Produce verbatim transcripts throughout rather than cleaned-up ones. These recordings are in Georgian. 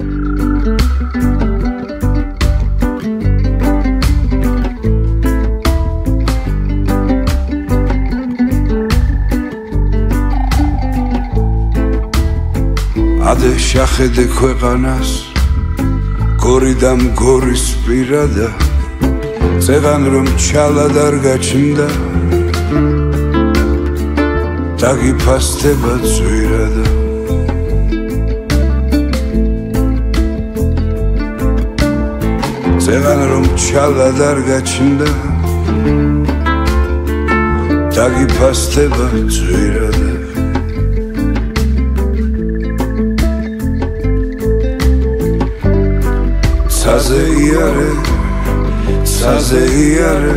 ადე შახედე ქვეყანას გორი და მგორის პირადა წეღან რომ ჩალად არ გაჩნდა დაგიფასდება ძვირადა წეღან რომ ჩალად არ გაჩნდა დაგიფასდება ძვირადა ცაზე იარე, ცაზე იარე,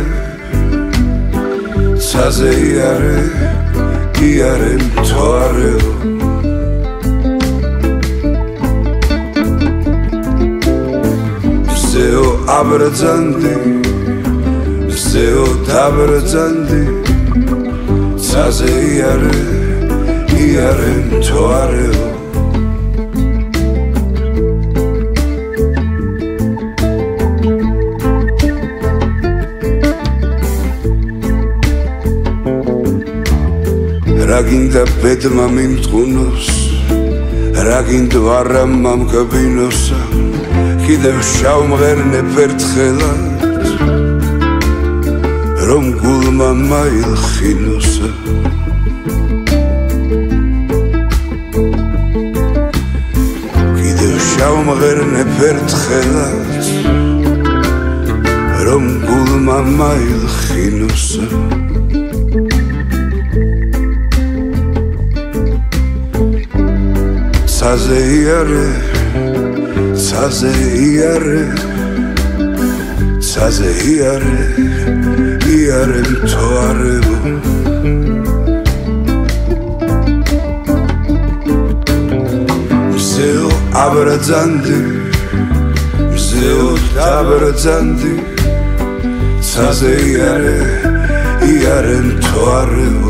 ცაზე იარე, იარე მთვარეო მზეო აბრძანდი, მზეო დაბრძანდი ცაზე იარე, იარე მთვარეო რა გინდა ბედმა მიმწყუნოს რა გინდვარა მამკბინოსა კიდევ შავმღერნებ ერთხელად რომ გულმა მაილხინოსა კიდევ შავმღერნებ ერთხელად რომ გულმა მაილხინოსა ცაზე იარე, ცაზე იარე, ცაზე იარე, იარე მთვარეო მზეო აბრძანდი, მზეო დაბრძანდი ცაზე იარე, იარე მთვარეო